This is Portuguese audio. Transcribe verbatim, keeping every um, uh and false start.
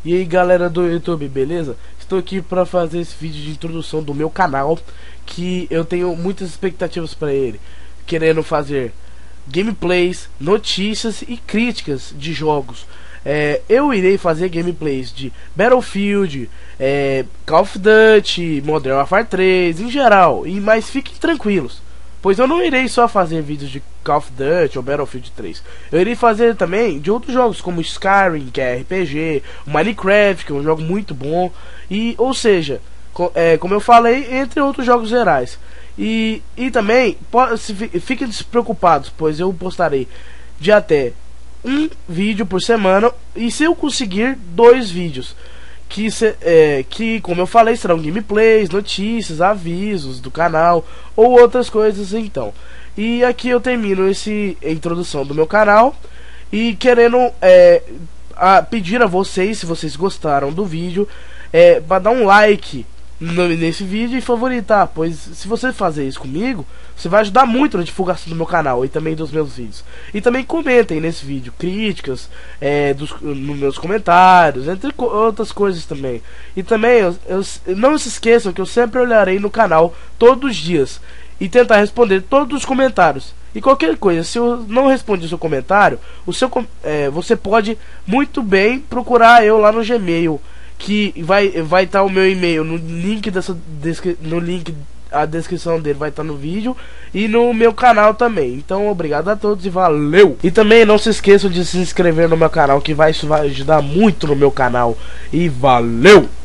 E aí galera do YouTube, beleza? Estou aqui para fazer esse vídeo de introdução do meu canal, que eu tenho muitas expectativas para ele, querendo fazer gameplays, notícias e críticas de jogos. É, eu irei fazer gameplays de Battlefield, é, Call of Duty, Modern Warfare três, em geral, e mas fiquem tranquilos, pois eu não irei só fazer vídeos de Call of Duty ou Battlefield três. Eu irei fazer também de outros jogos como Skyrim, que é R P G, Minecraft, que é um jogo muito bom, e ou seja, co é, como eu falei, entre outros jogos gerais. E, e também se, fiquem despreocupados, pois eu postarei de até um vídeo por semana, e se eu conseguir, dois vídeos que, se, é, que como eu falei, serão gameplays, notícias, avisos do canal ou outras coisas. Então, e aqui eu termino esse a introdução do meu canal, e querendo é, a, pedir a vocês, se vocês gostaram do vídeo, é, para dar um like no, nesse vídeo e favoritar, pois se você fazer isso comigo, você vai ajudar muito na divulgação do meu canal e também dos meus vídeos. E também comentem nesse vídeo críticas é, dos, nos meus comentários, entre co outras coisas também. E também eu, eu, não se esqueçam que eu sempre olharei no canal todos os dias e tentar responder todos os comentários. E qualquer coisa, se eu não respondi o seu comentário, o seu, é, você pode muito bem procurar eu lá no Gmail, que vai vai estar tá o meu e-mail no link dessa no link, a descrição dele vai estar tá no vídeo e no meu canal também. Então obrigado a todos e valeu. E também não se esqueçam de se inscrever no meu canal, que vai, isso vai ajudar muito no meu canal. E valeu.